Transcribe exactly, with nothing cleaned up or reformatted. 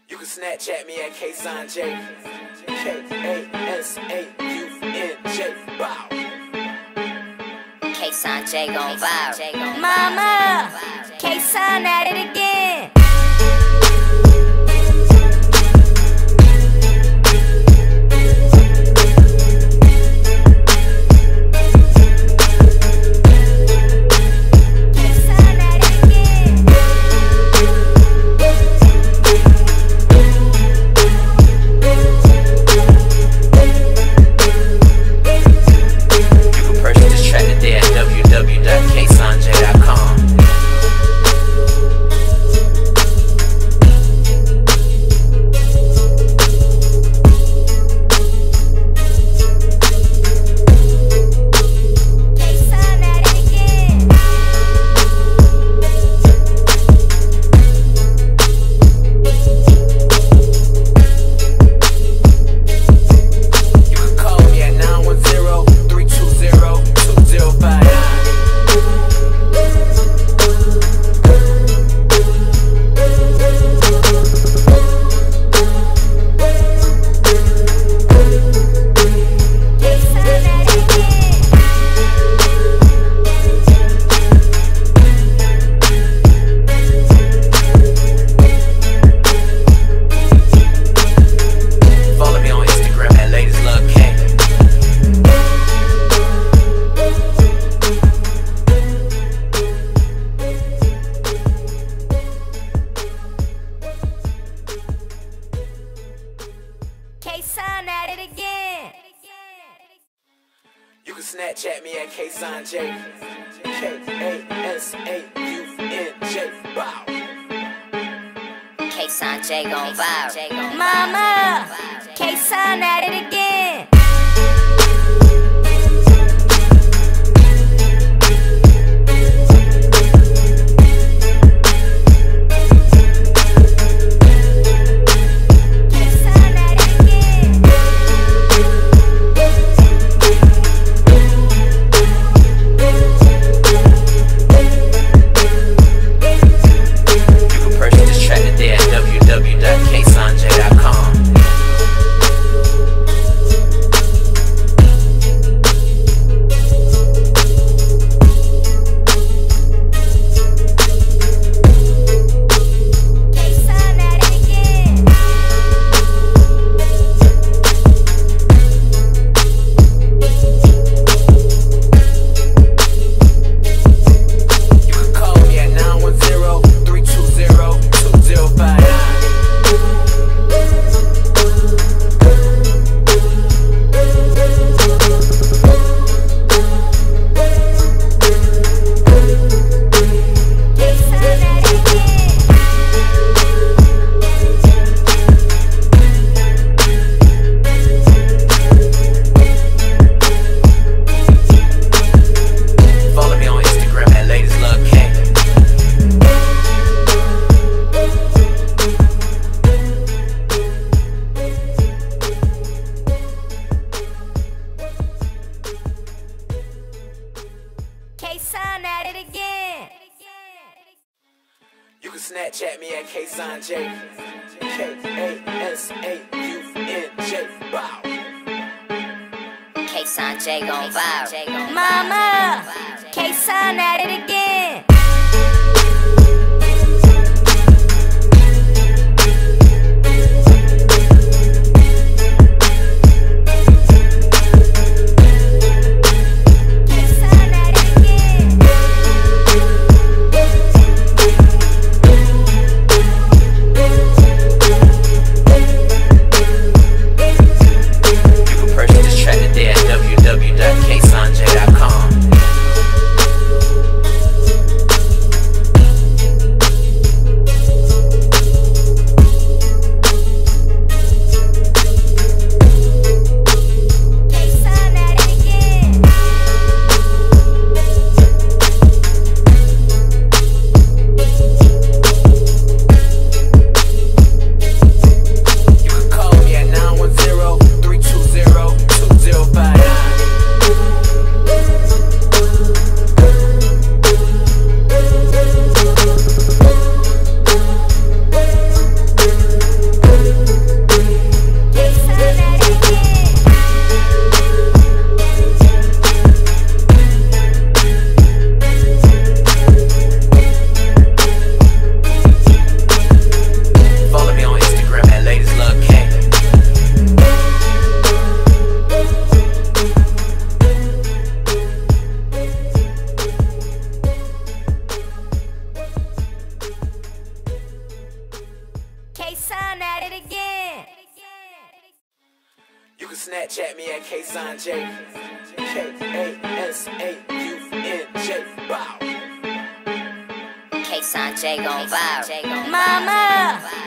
You can Snapchat me at Ksanjay, K A S A U N J, bow. Ksanjay gon' vibe. Mama, Ksan at it again. Ksan at it again. You can Snapchat me at Ksanjay, K A S A U N J, bow. Ksanjay gon' vibe. Mama, Ksan at it again. Ksan at it again. You can Snapchat me at Ksanjay, K A S A U N J, bow. Ksanjay gon' vibe. Mama, Ksan at it again. w w w dot ksanjay dot com. K-Sun at it again. You can Snapchat me at K-Sun J. K A S A U N J. Bow. K-Sun J gon' vibe. Mama.